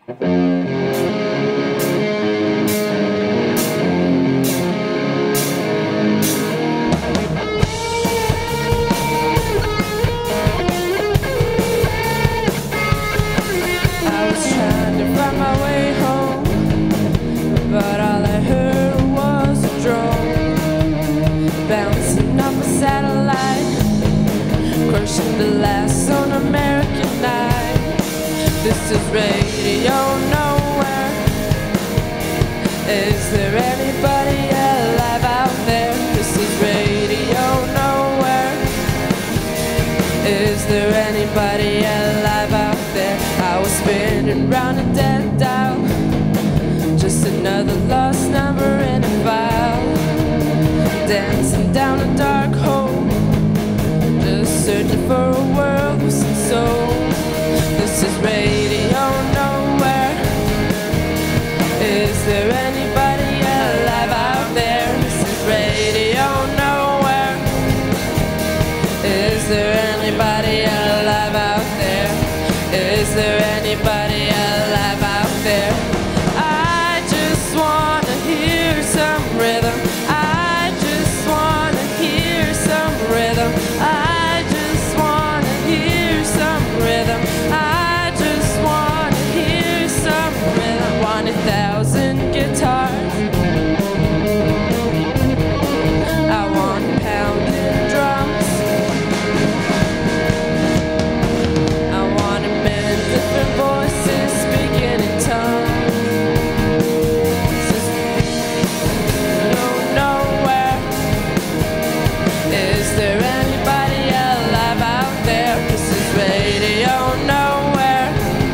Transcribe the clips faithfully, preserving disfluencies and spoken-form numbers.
But all I heard was a drone bouncing off a satellite, crushing the last on American night. This is radio nowhere. Is there anybody alive out there? This is radio nowhere. Is there anybody alive out there? I was spinning round a dead dial, just another lost number in a file, dancing down a dark hole, just searching for a world with some soul. This is radio nowhere. Is there anybody alive out there? This is radio nowhere. Is there anybody alive out there? Is there anybody alive out there? Rhythm. I just wanna hear some rhythm. I just wanna hear some rhythm. I just wanna hear some rhythm. Want a thousand guitars. I want pounding drums. I want a million different voices speaking in tongues. Is there anybody alive out there? This is radio nowhere.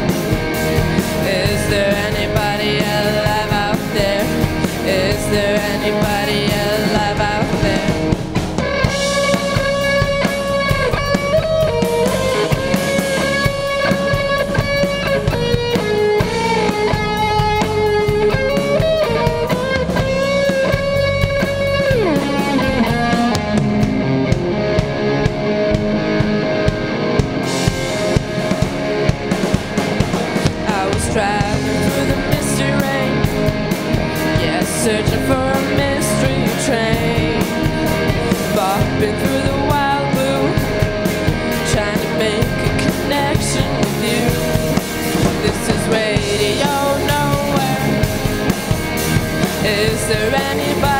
Is there anybody alive out there? Is there anybody alive out there? Driving through the misty rain, yeah, searching for a mystery train, bopping through the wild blue, trying to make a connection with you. This is radio nowhere. Is there anybody